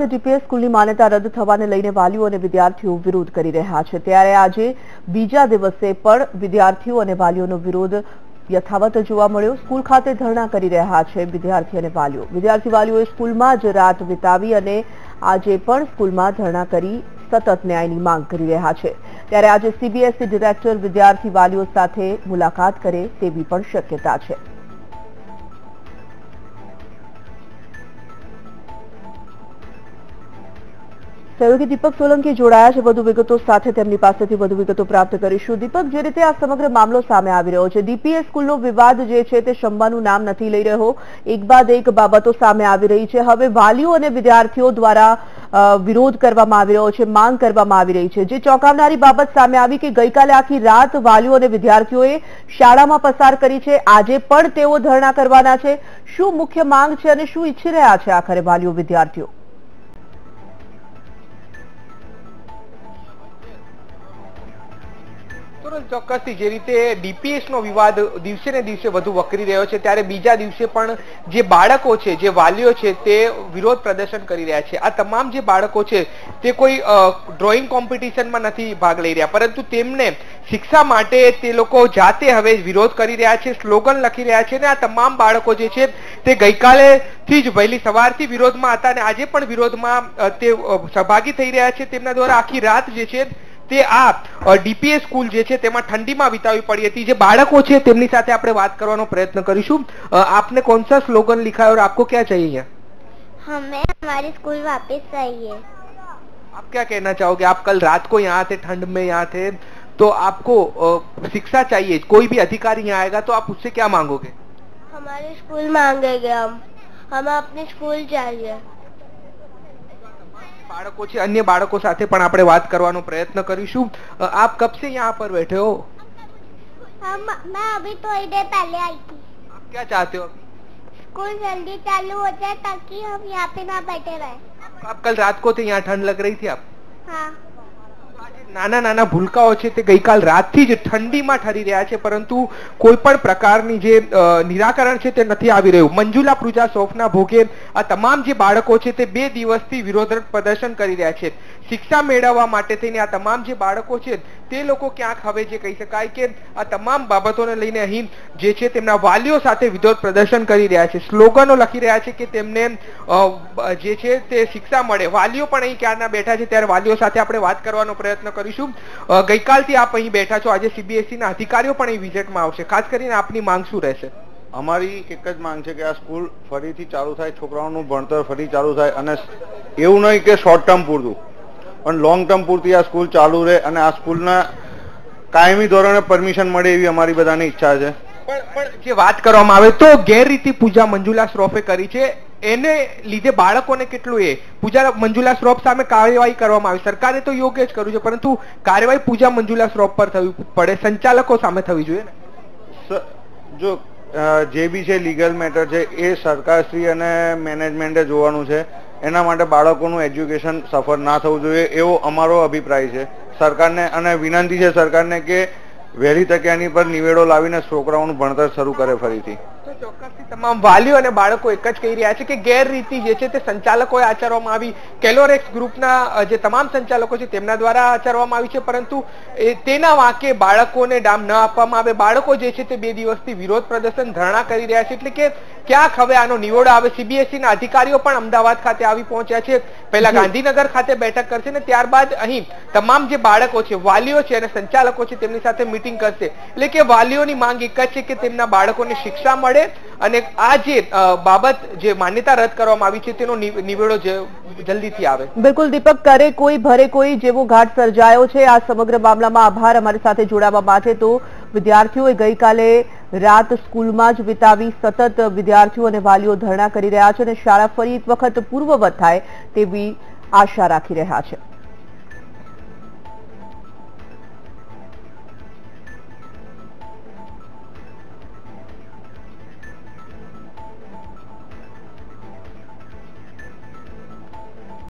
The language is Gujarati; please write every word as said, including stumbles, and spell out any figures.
વખતે ડીપીએસ સ્કૂલની માન્યતા રદ થવાને લઈને વાલીઓ અને વિદ્યાર્થીઓ વિરોધ કરી રહ્યા છે। ત્યારે આજે બીજા દિવસે પણ વિદ્યાર્થીઓ અને વાલીઓનો વિરોધ યથાવત જોવા મળ્યો। સ્કૂલ ખાતે ધરણા કરી રહ્યા છે વિદ્યાર્થી અને વાલીઓ। વિદ્યાર્થી વાલીઓએ સ્કૂલમાં જ રાત વિતાવી અને આજે પણ સ્કૂલમાં ધરણા કરી સતત ન્યાયની માંગ કરી રહ્યા છે। ત્યારે આજે સીબીએસઈ ડિરેક્ટર વિદ્યાર્થી વાલીઓ સાથે મુલાકાત કરે તેવી પણ શક્યતા છે। સહયોગી દીપક સોલંકી જોડાયા છે વધુ વિગતો સાથે, તેમની પાસેથી વધુ વિગતો પ્રાપ્ત કરીશું। દીપક, જે રીતે આ સમગ્ર મામલો સામે આવી રહ્યો છે, ડીપીએસ સ્કૂલનો વિવાદ જે છે તે શમવાનું નામ નથી લઈ રહ્યો। એક બાદ એક બાબતો સામે આવી રહી છે। હવે વાલીઓ અને વિદ્યાર્થીઓ દ્વારા વિરોધ કરવામાં આવી રહ્યો છે, માંગ કરવામાં આવી રહી છે। જે ચોંકાવનારી બાબત સામે આવી કે ગઈકાલે આખી રાત વાલીઓ અને વિદ્યાર્થીઓએ શાળામાં પસાર કરી છે, આજે પણ તેઓ ધરણા કરવાના છે। શું મુખ્ય માંગ છે અને શું ઈચ્છી રહ્યા છે આખરે વાલીઓ વિદ્યાર્થીઓ? ચોક્કસથી જે રીતે ડીપીએસ નો વિવાદ દિવસે ને દિવસે વધુ વકરી રહ્યો છે, ત્યારે બીજા દિવસે પણ જે બાળકો છે, જે વાલીઓ છે, તે વિરોધ પ્રદર્શન કરી રહ્યા છે। આ તમામ જે બાળકો છે તે કોઈ ડ્રોઈંગ કોમ્પિટિશનમાં નથી ભાગ લઈ રહ્યા, પરંતુ તેમને શિક્ષા માટે તે લોકો જાતે હવે વિરોધ કરી રહ્યા છે, સ્લોગન લખી રહ્યા છે। અને આ તમામ બાળકો જે છે તે ગઈકાલે થી જ વહેલી સવારથી વિરોધમાં હતા અને આજે પણ વિરોધમાં તે સહભાગી થઈ રહ્યા છે। તેમના દ્વારા આખી રાત જે છે તે આ ડીપીએસ સ્કૂલ જે છે તેમાં ઠંડીમાં વિતાવી પડી હતી। જે બાળકો છે તેમની સાથે આપણે વાત કરવાનો પ્રયત્ન કરીશું। आपने कौन सा स्लोगन लिखा है और आपको क्या चाहिए? हमें हमारी स्कूल वापस चाहिए। आप क्या कहना चाहोगे? आप कल रात को यहाँ थे, ठंड में यहाँ थे, तो आपको शिक्षा चाहिए। कोई भी अधिकारी यहाँ आएगा तो आप उससे क्या मांगोगे? हमारी स्कूल मांगेंगे हम हमें अपनी स्कूल चाहिए। बाळको छे, अन्य बाळको साथे पण आपणे वात करवानो प्रयत्न करीशुं। आप कब से यहाँ पर बैठे हो? हम मैं अभी थोड़ी देर पहले आई थी। आप क्या चाहते हो? स्कूल जल्दी चालू हो जाए ताकि हम यहाँ पे ना बैठे रहे। आप कल रात को थे, यहाँ ठंड लग रही थी आप? हाँ। નાના નાના ભૂલકાઓ છે તે ગઈકાલ રાતથી જ ઠંડીમાં ઠરી રહ્યા છે, પરંતુ કોઈ પણ પ્રકારની જે નિરાકરણ છે તે નથી આવી રહ્યું। મંજુલા પૂજા શોફના ભોગે આ તમામ જે બાળકો છે તે બે દિવસથી વિરોધ પ્રદર્શન કરી રહ્યા છે। શિક્ષા મેળવવા માટે થઈને આ તમામ જે બાળકો છે તે લોકો ક્યાંક હવે જે કહી શકાય કે આ તમામ બાબતોને લઈને અહીં જે છે તેમના વાલીઓ સાથે વિરોધ પ્રદર્શન કરી રહ્યા છે, સ્લોગનો લખી રહ્યા છે કે તેમને જે છે તે શિક્ષા મળે। વાલીઓ પણ અહીં ક્યારના બેઠા છે, ત્યારે વાલીઓ સાથે આપણે વાત કરવાનો પ્રયત્ન કરીશું। ગઈકાલથી આપ અહીં બેઠા છો, આજે સીબીએસઈ ના અધિકારીઓ પણ અહીં વિઝિટમાં આવશે। ખાસ કરીને આપની માંગ શું રહેશે? અમારી એક જ માંગ છે કે આ સ્કૂલ ફરીથી ચાલુ થાય, છોકરાઓનું ભણતર ફરી ચાલુ થાય, અને એવું નહીં કે શોર્ટ ટર્મ પૂરતું પણ લોંગ ટર્મ પૂરતી આ સ્કૂલ ચાલુ રહે અને આ સ્કૂલના કાયમી ધોરણે પરમિશન મળે એવી અમારી બધાની ઈચ્છા છે। પણ પણ જે વાત કરવામાં આવે તો ગેરરીતિ પૂજા મંજુલા શ્રોફે કરી છે, એને લીધે બાળકોને કેટલું એ પૂજા મંજુલા શ્રોફ સામે કાર્યવાહી કરવામાં આવી। સરકારે તો યોગ્ય જ કર્યું છે, પરંતુ કાર્યવાહી પૂજા મંજુલા શ્રોફ પર થવી પડે, સંચાલકો સામે થવી જોઈએ ને। જો જે બી છે લીગલ મેટર છે એ સરકારશ્રી અને મેનેજમેન્ટે જોવાનું છે। એના માટે બાળકોનું એજ્યુકેશન સફર ના થવું જોઈએ એવો અમારો અભિપ્રાય છે સરકારને, અને વિનંતી છે સરકારને કે વહેલી તકે આની પર નિવેડો લાવીને છોકરાઓનું ભણતર શરૂ કરે ફરીથી। ચોક્કસથી તમામ વાલીઓ અને બાળકો એક જ કહી રહ્યા છે કે ગેરરીતિ જે છે તે સંચાલકોએ આચરવામાં આવી। કેલોરેક્સ ગ્રુપના જે તમામ સંચાલકો છે તેમના દ્વારા આચરવામાં આવી છે, પરંતુ તેના વાંકે બાળકોને ડામ ન આપવામાં આવે। બાળકો જે છે તે બે દિવસથી વિરોધ પ્રદર્શન ધરણા કરી રહ્યા છે, એટલે કે ક્યાંક હવે આનો નિવડો આવે। સીબીએસઈ ના અધિકારીઓ પણ અમદાવાદ ખાતે આવી પહોંચ્યા છે, પહેલા ગાંધીનગર ખાતે બેઠક કરશે ને ત્યારબાદ અહીં તમામ જે બાળકો છે, વાલીઓ છે અને સંચાલકો છે તેમની સાથે મીટિંગ કરશે। એટલે કે વાલીઓની માંગ એક જ છે કે તેમના બાળકોને શિક્ષા મળે અને આ જે બાબત જે માન્યતા રદ કરવામાં આવી છે તેનો નિવેડો જલ્દીથી આવે। બિલકુલ દીપક, કરે કોઈ ભરે કોઈ જેવો ઘાટ સર્જાયો છે આ સમગ્ર મામલામાં। આભાર અમારી સાથે જોડાવા માટે। તો વિદ્યાર્થીઓએ ગઈકાલે રાત સ્કૂલમાં જ વિતાવી સતત વિદ્યાર્થીઓ અને વાલીઓ ધરણા કરી રહ્યા છે અને શાળા ફરી એક વખત પૂર્વવત થાય તેવી આશા રાખી રહ્યા છે।